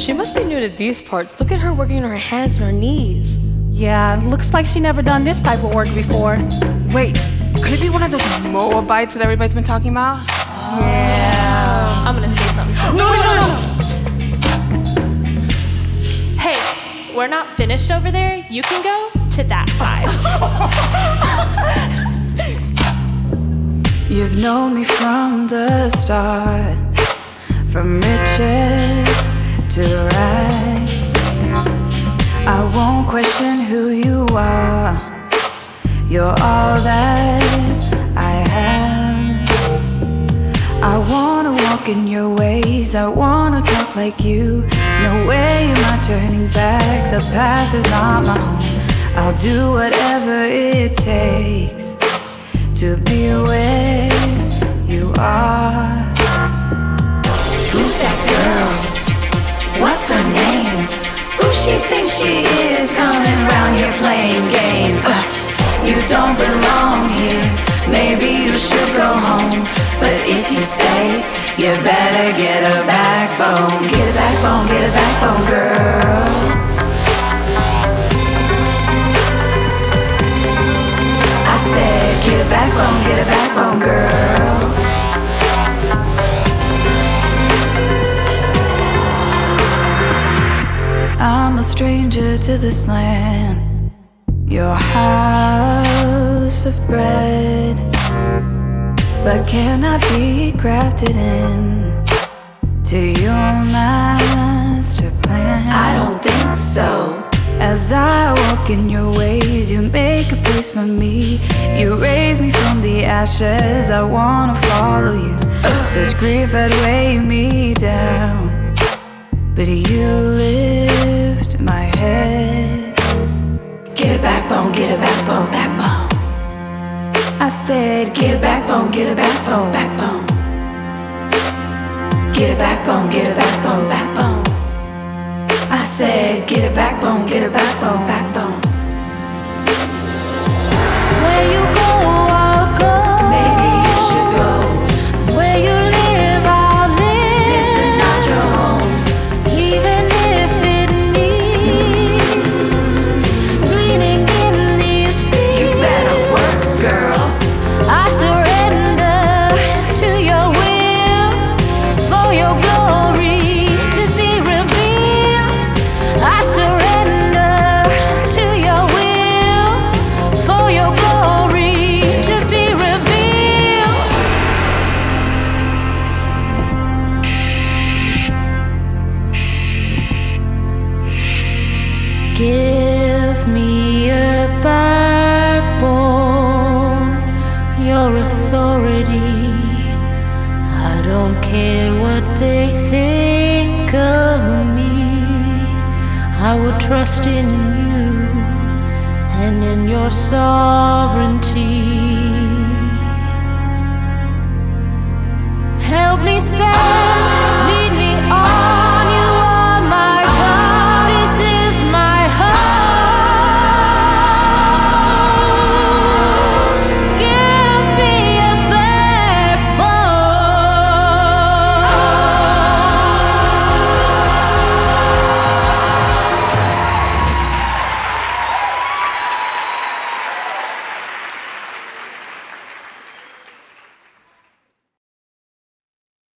She must be new to these parts. Look at her working on her hands and her knees. Yeah, looks like she never done this type of work before. Wait, could it be one of those Moabites that everybody's been talking about? Yeah. I'm gonna say something. No. Hey, we're not finished over there. You can go to that side. You've known me from the start, from riches to rags. I won't question who you are. You're all that I have. I wanna walk in your ways, I wanna talk like you. No way am I turning back, the past is not my home. I'll do whatever it takes to be where you are. Who's that girl? What's her name? Who she thinks she is, coming around here playing games? You don't belong here, maybe you should go home. But if you stay, you better get a backbone. Get a backbone, get a backbone, girl. I said, get a backbone, girl. I'm a stranger to this land, your house of bread. But can I be grafted in to your master plan? I don't think so. As I walk in your ways, you make a place for me. You raise me from the ashes, I wanna follow you. Such grief had weighed me down, but you lift my head. Get a backbone, backbone. I said, get a backbone, backbone. Get a backbone, backbone. I said, get a backbone, backbone. where you go, I'll go. Maybe you should go. Where you live, I'll live. This is not your home. Even if it means bleeding in these feet. You better work, girl. I surrender to your will, for your glory to be revealed. I surrender to your will, for your glory to be revealed. Give me a backbone, your authority. I don't care what they think of me. I will trust in you and in your sovereignty. Help me stand.